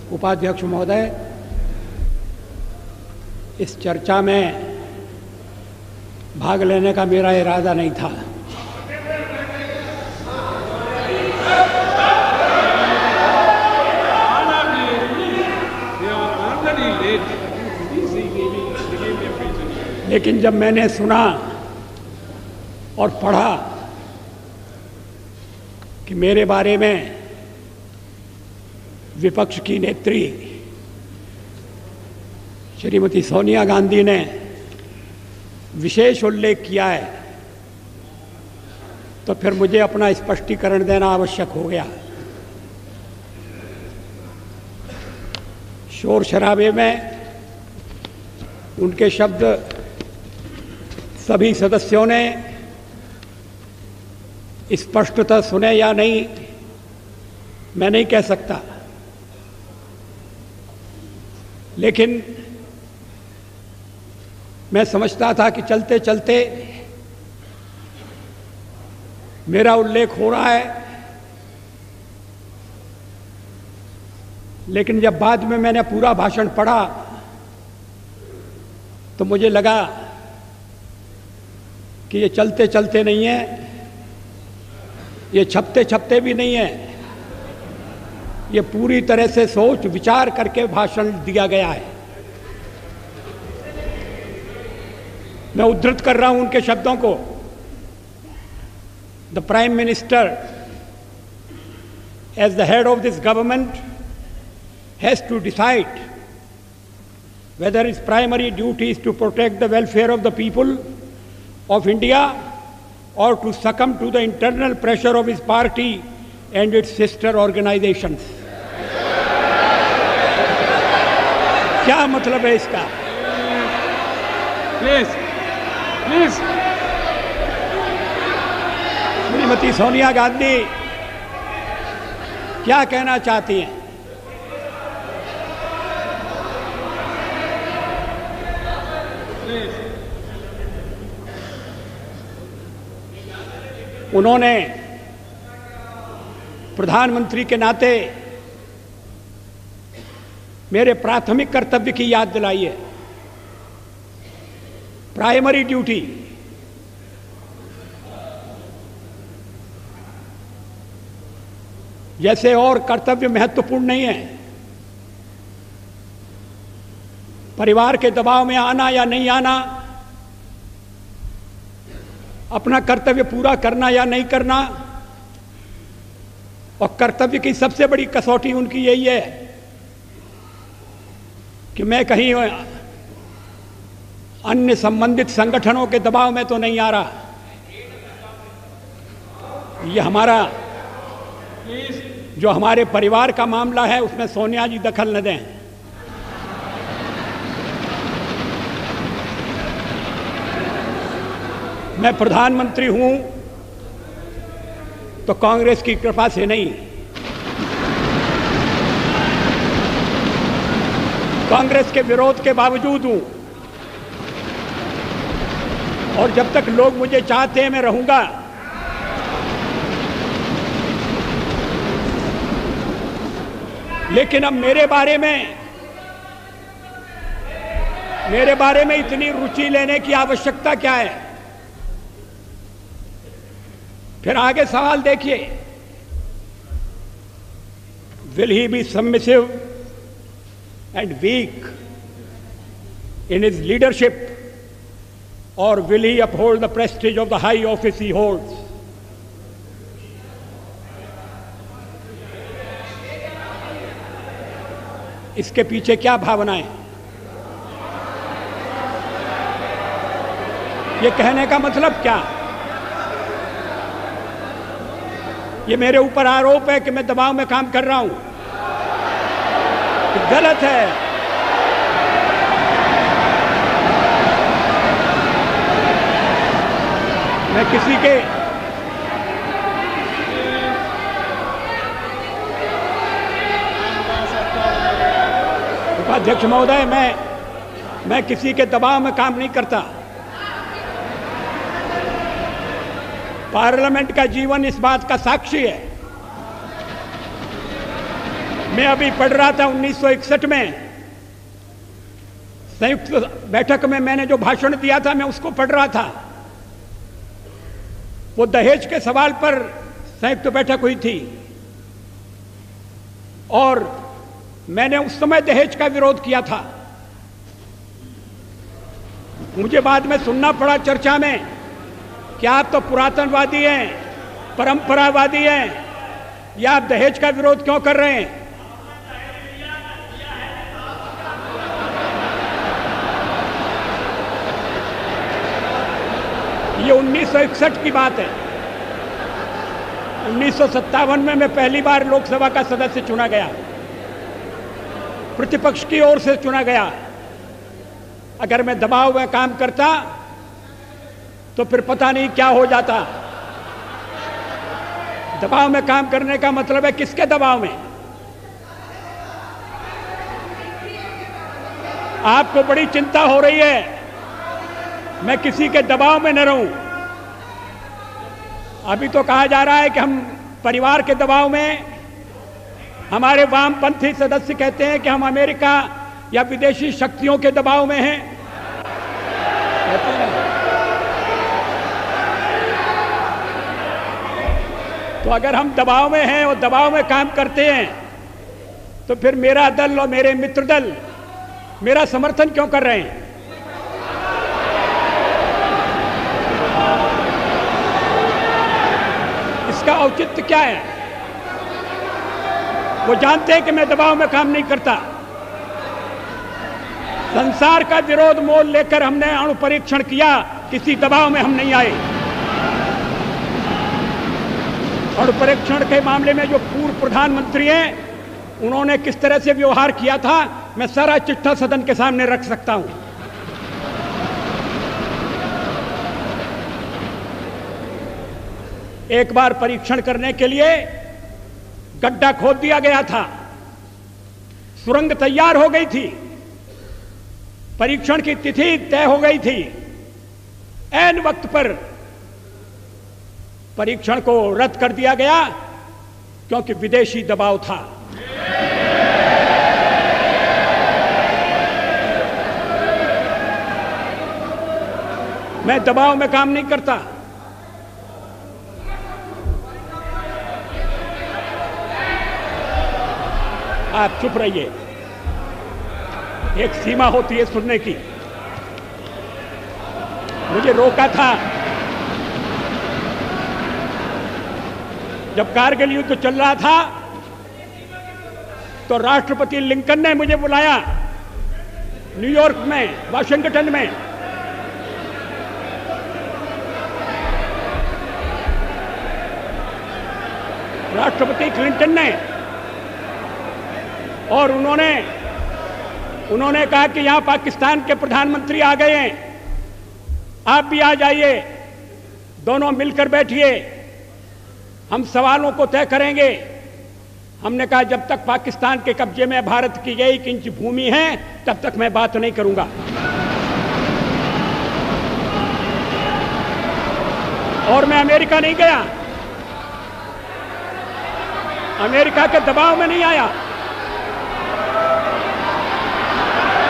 उपाध्यक्ष महोदय, इस चर्चा में भाग लेने का मेरा इरादा नहीं था। लेकिन जब मैंने सुना और पढ़ा कि मेरे बारे में विपक्ष की नेत्री श्रीमती सोनिया गांधी ने विशेष उल्लेख किया है, तो फिर मुझे अपना स्पष्टीकरण देना आवश्यक हो गया। शोर शराबे में उनके शब्द सभी सदस्यों ने स्पष्टतः सुने या नहीं, मैं नहीं कह सकता, लेकिन मैं समझता था कि चलते चलते मेरा उल्लेख हो रहा है। लेकिन जब बाद में मैंने पूरा भाषण पढ़ा तो मुझे लगा कि ये चलते चलते नहीं है, ये छपते छपते भी नहीं है, ये पूरी तरह से सोच विचार करके भाषण दिया गया है। मैं उद्धृत कर रहा हूं उनके शब्दों को। The prime minister as the head of this government has to decide whether its primary duty is to protect the welfare of the people of India or to succumb to the internal pressure of his party and its sister organizations. क्या मतलब है इसका? Please Shrimati Sonia Gandhi क्या कहना चाहती हैं? उन्होंने प्रधानमंत्री के नाते मेरे प्राथमिक कर्तव्य की याद दिलाई है। प्राइमरी ड्यूटी, जैसे और कर्तव्य महत्वपूर्ण नहीं है, परिवार के दबाव में आना या नहीं आना, अपना कर्तव्य पूरा करना या नहीं करना, और कर्तव्य की सबसे बड़ी कसौटी उनकी यही है कि मैं कहीं अन्य संबंधित संगठनों के दबाव में तो नहीं आ रहा। ये हमारा जो हमारे परिवार का मामला है उसमें सोनिया जी दखल न दें। मैं प्रधानमंत्री हूं तो कांग्रेस की कृपा से नहीं, कांग्रेस के विरोध के बावजूद हूं, और जब तक लोग मुझे चाहते हैं मैं रहूंगा। लेकिन अब मेरे बारे में इतनी रुचि लेने की आवश्यकता क्या है? फिर आगे सवाल देखिए, will he be submissive and weak in his leadership और will he uphold the prestige of the high office he holds? इसके पीछे क्या भावनाएं? ये कहने का मतलब क्या? ये मेरे ऊपर आरोप है कि मैं दबाव में काम कर रहा हूं, गलत है। मैं किसी के उपाध्यक्ष महोदय, मैं किसी के दबाव में काम नहीं करता। पार्लियामेंट का जीवन इस बात का साक्षी है। मैं अभी पढ़ रहा था 1961 में संयुक्त बैठक में मैंने जो भाषण दिया था, मैं उसको पढ़ रहा था। वो दहेज के सवाल पर संयुक्त बैठक हुई थी और मैंने उस समय दहेज का विरोध किया था। मुझे बाद में सुनना पड़ा चर्चा में कि आप तो पुरातनवादी हैं, परंपरावादी हैं, या आप दहेज का विरोध क्यों कर रहे हैं? ये 1961 की बात है। 1957 में मैं पहली बार लोकसभा का सदस्य चुना गया, प्रतिपक्ष की ओर से चुना गया। अगर मैं दबाव में काम करता तो फिर पता नहीं क्या हो जाता। दबाव में काम करने का मतलब है किसके दबाव में? आपको बड़ी चिंता हो रही है मैं किसी के दबाव में न रहूं। अभी तो कहा जा रहा है कि हम परिवार के दबाव में, हमारे वामपंथी सदस्य कहते हैं कि हम अमेरिका या विदेशी शक्तियों के दबाव में हैं। कहते हैं। तो अगर हम दबाव में हैं और दबाव में काम करते हैं तो फिर मेरा दल और मेरे मित्र दल मेरा समर्थन क्यों कर रहे हैं? इसका औचित्य क्या है? वो जानते हैं कि मैं दबाव में काम नहीं करता। संसार का विरोध मोल लेकर हमने अणु परीक्षण किया, किसी दबाव में हम नहीं आए। अणु परीक्षण के मामले में जो पूर्व प्रधानमंत्री हैं उन्होंने किस तरह से व्यवहार किया था, मैं सारा चिट्ठा सदन के सामने रख सकता हूं। एक बार परीक्षण करने के लिए गड्ढा खोद दिया गया था, सुरंग तैयार हो गई थी, परीक्षण की तिथि तय हो गई थी। ऐन वक्त पर परीक्षण को रद्द कर दिया गया क्योंकि विदेशी दबाव था। मैं दबाव में काम नहीं करता। आप चुप रहिए, एक सीमा होती है सुनने की। मुझे रोका था जब कारगिल युद्ध चल रहा था तो राष्ट्रपति लिंकन ने मुझे बुलाया न्यूयॉर्क में, वाशिंगटन में। राष्ट्रपति क्लिंटन ने, और उन्होंने कहा कि यहां पाकिस्तान के प्रधानमंत्री आ गए हैं, आप भी आ जाइए, दोनों मिलकर बैठिए, हम सवालों को तय करेंगे। हमने कहा जब तक पाकिस्तान के कब्जे में भारत की 1 इंच भूमि है तब तक मैं बात नहीं करूंगा। और मैं अमेरिका नहीं गया, अमेरिका के दबाव में नहीं आया।